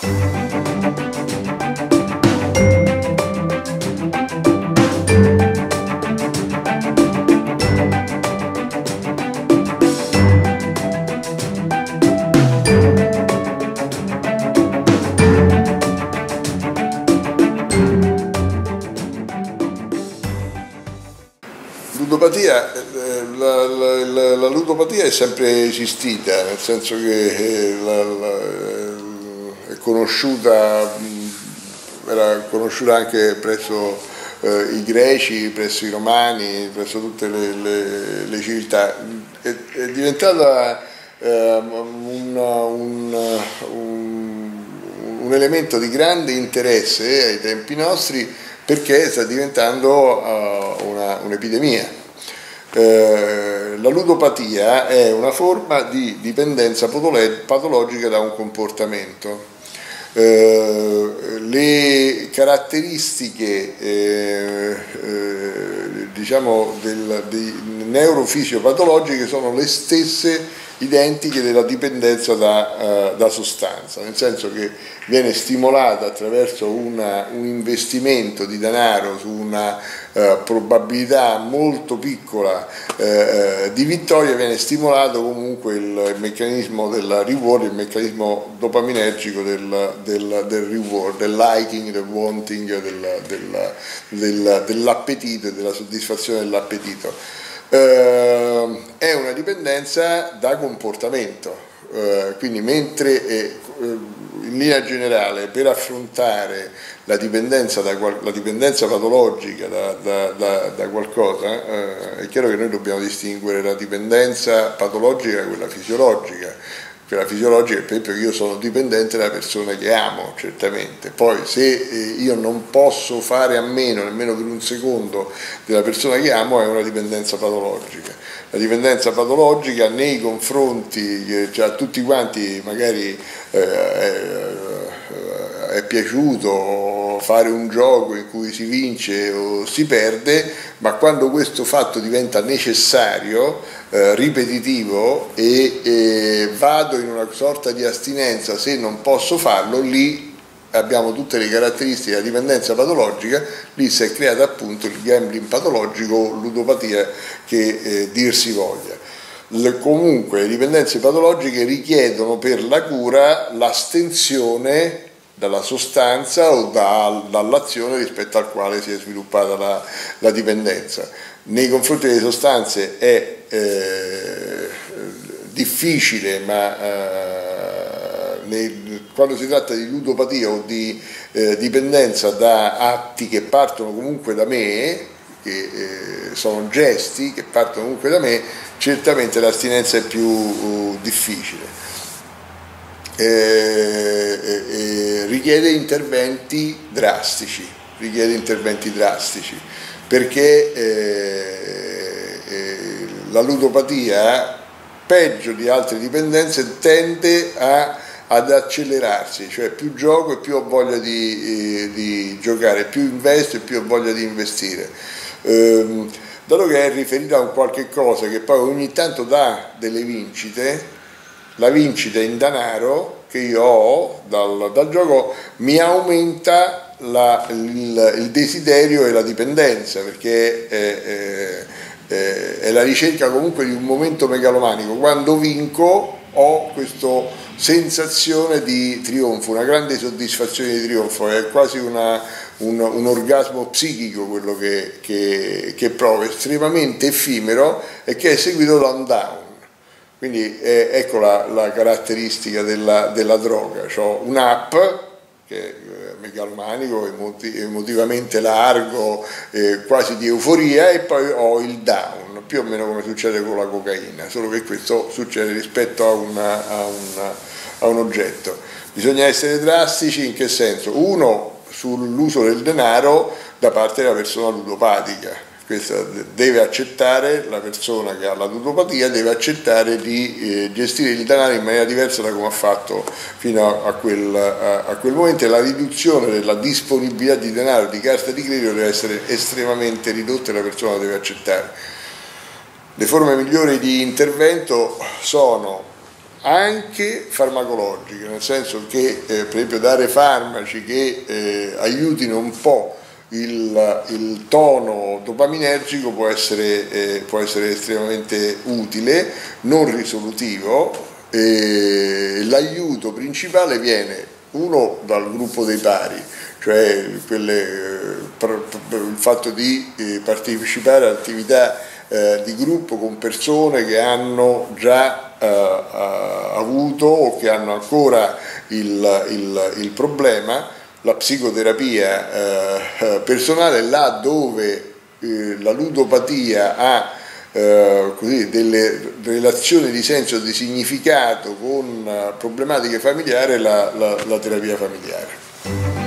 Ludopatia, la ludopatia è sempre esistita, nel senso che è conosciuta, era conosciuta anche presso i greci, presso i romani, presso tutte le civiltà. È diventata un elemento di grande interesse ai tempi nostri, perché sta diventando un'epidemia. La ludopatia è una forma di dipendenza patologica da un comportamento. Le caratteristiche diciamo neurofisiopatologiche sono le stesse identiche della dipendenza da sostanza, nel senso che viene stimolata attraverso un investimento di denaro su una probabilità molto piccola di vittoria, viene stimolato comunque il meccanismo del reward, il meccanismo dopaminergico del reward, del liking, del wanting, dell'appetito e della soddisfazione dell'appetito. È una dipendenza da comportamento, quindi mentre in linea generale per affrontare la dipendenza patologica da qualcosa, è chiaro che noi dobbiamo distinguere la dipendenza patologica da quella fisiologica. Quella fisiologica, per esempio, che io sono dipendente dalla persona che amo, certamente. Poi se io non posso fare a meno, nemmeno per un secondo, della persona che amo, è una dipendenza patologica. La dipendenza patologica nei confronti, cioè a tutti quanti magari è piaciuto fare un gioco in cui si vince o si perde, ma quando questo fatto diventa necessario, ripetitivo e vado in una sorta di astinenza se non posso farlo, lì abbiamo tutte le caratteristiche della dipendenza patologica, lì si è creato appunto il gambling patologico o ludopatia che dir si voglia. Comunque le dipendenze patologiche richiedono per la cura l'astensione dalla sostanza o dall'azione rispetto al quale si è sviluppata la dipendenza. Nei confronti delle sostanze è difficile, ma quando si tratta di ludopatia o di dipendenza da atti che partono comunque da me, che sono gesti che partono comunque da me, certamente l'astinenza è più difficile. Richiede interventi drastici, perché la ludopatia, peggio di altre dipendenze, tende ad accelerarsi, cioè più gioco e più ho voglia di giocare, più investo e più ho voglia di investire. Dato che è riferita a un qualche cosa che poi ogni tanto dà delle vincite, la vincita in denaro che io ho dal gioco mi aumenta il desiderio e la dipendenza, perché è la ricerca comunque di un momento megalomanico. Quando vinco ho questa sensazione di trionfo, una grande soddisfazione di trionfo, è quasi un orgasmo psichico quello che provo, estremamente effimero e che è seguito da un down. Quindi ecco la caratteristica della droga. C'ho un up che è megalomanico, emotivamente largo, quasi di euforia, e poi ho il down, più o meno come succede con la cocaina, solo che questo succede rispetto a un oggetto. Bisogna essere drastici in che senso? Uno, sull'uso del denaro da parte della persona ludopatica. Questa deve accettare, la persona che ha la ludopatia deve accettare di gestire il denaro in maniera diversa da come ha fatto fino a quel momento, e la riduzione della disponibilità di denaro, di carta di credito, deve essere estremamente ridotta e la persona la deve accettare. Le forme migliori di intervento sono anche farmacologiche, nel senso che per esempio dare farmaci che aiutino un po' il tono dopaminergico può essere estremamente utile, non risolutivo. L'aiuto principale viene uno dal gruppo dei pari, cioè il fatto di partecipare a attività di gruppo con persone che hanno già avuto o che hanno ancora il problema. La psicoterapia personale, là dove la ludopatia ha così, delle relazioni di senso, di significato con problematiche familiari, la terapia familiare.